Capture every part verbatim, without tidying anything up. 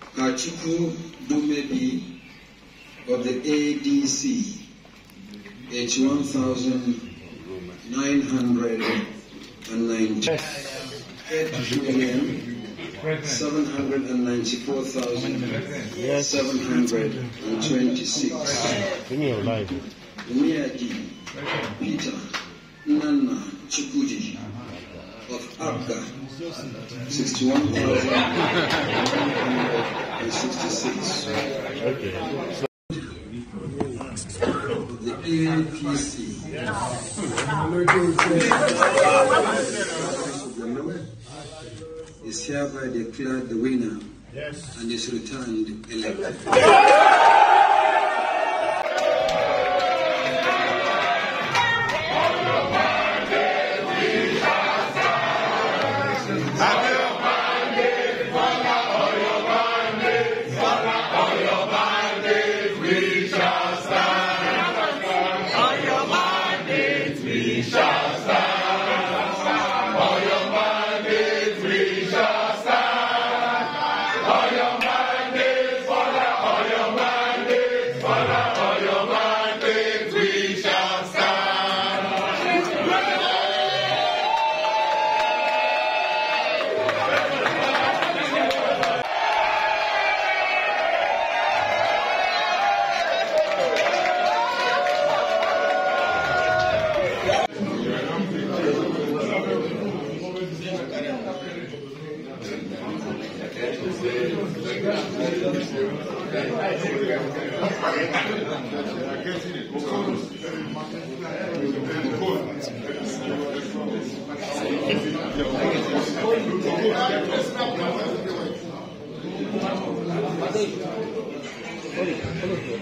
Achiku Dumebi of the A D C, eighty-one thousand nine hundred ninety. eight million seven hundred ninety-four thousand seven hundred twenty-six. Umiaji Peter Nana Chikuji of Abga, sixty-one thousand one hundred sixty-six. The A P C is hereby declared the winner, yes, and is returned elected.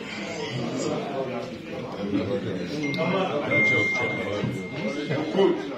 Good.